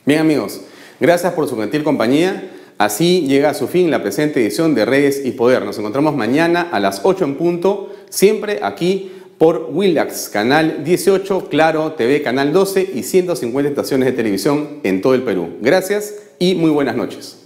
Bien amigos, gracias por su gentil compañía. Así llega a su fin la presente edición de Redes y Poder. Nos encontramos mañana a las 8 en punto, siempre aquí por Willax, canal 18, Claro TV, canal 12 y 150 estaciones de televisión en todo el Perú. Gracias y muy buenas noches.